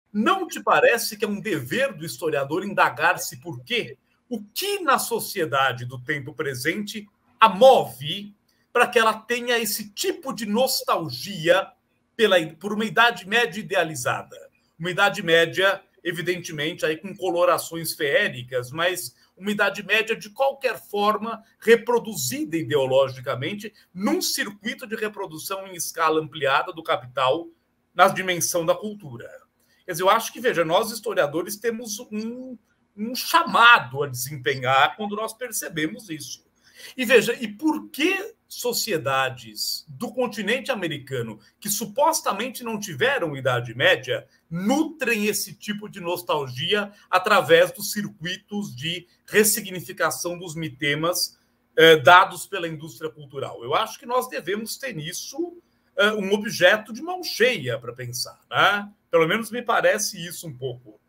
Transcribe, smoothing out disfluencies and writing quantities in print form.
Não te parece que é um dever do historiador indagar-se por quê? O que na sociedade do tempo presente a move para que ela tenha esse tipo de nostalgia por uma Idade Média idealizada? Uma Idade Média, evidentemente, aí com colorações feéricas, mas uma Idade Média, de qualquer forma, reproduzida ideologicamente num circuito de reprodução em escala ampliada do capital na dimensão da cultura. Quer dizer, eu acho que, veja, nós historiadores temos um chamado a desempenhar quando nós percebemos isso. E veja, e por que sociedades do continente americano que supostamente não tiveram Idade Média nutrem esse tipo de nostalgia através dos circuitos de ressignificação dos mitemas dados pela indústria cultural? Eu acho que nós devemos ter nisso um objeto de mão cheia para pensar, né? Pelo menos me parece isso um pouco.